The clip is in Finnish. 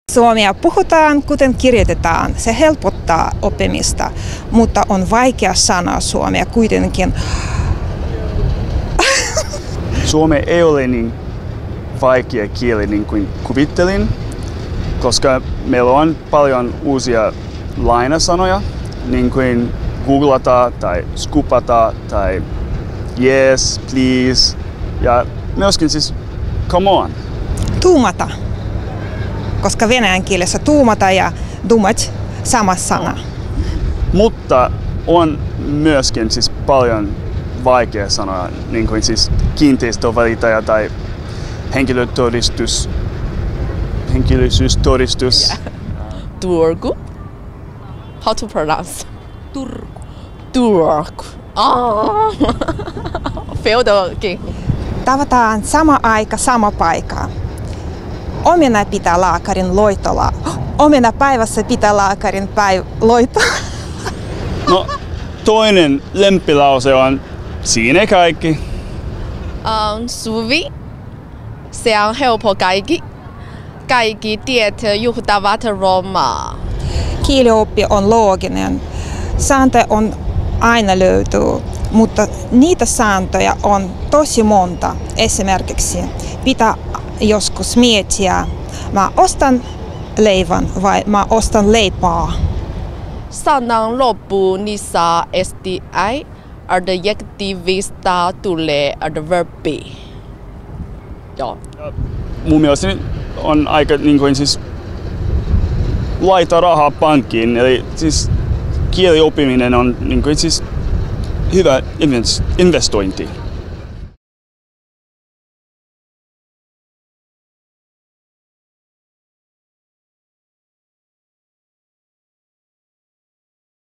Suomea puhutaan, kuten kirjoitetaan. Se helpottaa oppimista, mutta on vaikea sanoa suomea kuitenkin. Suomi ei ole niin vaikea kieli niin kuin kuvittelin, koska meillä on paljon uusia lainasanoja, niin kuin googlata tai skupata tai yes, please ja myöskin siis come on. Tuumata, koska venäjän kielessä tuumata ja dumat sama sana. Mutta on myöskin siis paljon vaikea sanoa, niin kuin siis kiinteistönvälittäjä tai henkilöllisyystodistus. Yeah. Turku. How to pronounce? Turku. Turku. Oh. Failed again. Tavataan sama aika, sama paikka. Omena pitää lääkärin loitolla. Omena päivässä pitää lääkärin loitolla. No, toinen lempilause on siinä kaikki. Suvi. Se on helppo kaikki. Kaikki tiet johtavat Roomaan. Kielioppi on looginen. Sääntö on aina löytyy, mutta niitä sääntöjä on tosi monta. Esimerkiksi pitää joskus miettiä, mä ostan leivän vai mä ostan leipää. Sanan loppuun niissä esti ei, adjektiivista tulee adverbi. Joo. Mun mielestä on aika niin kuin siis laita rahaa pankkiin, eli siis kielioppiminen on niin kuin siis hyvä investointi.